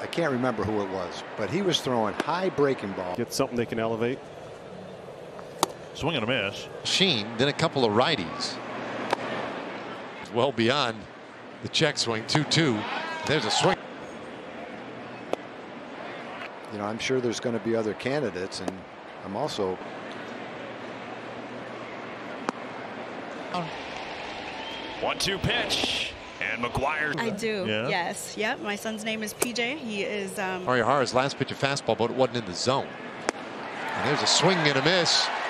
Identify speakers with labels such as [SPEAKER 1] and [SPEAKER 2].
[SPEAKER 1] I can't remember who it was, but he was throwing high breaking ball.
[SPEAKER 2] Get something they can elevate.
[SPEAKER 3] Swing and a miss.
[SPEAKER 4] Sheen, then a couple of righties. Well beyond the check swing. 2-2. There's a swing.
[SPEAKER 1] You know, I'm sure there's going to be other candidates, and I'm also.
[SPEAKER 3] 1-2 pitch. And McGuire.
[SPEAKER 5] I do.
[SPEAKER 3] Yeah.
[SPEAKER 5] Yes. Yep. My son's name is PJ. He is.
[SPEAKER 4] Auria Hara's last pitch of fastball, but it wasn't in the zone. And there's a swing and a miss.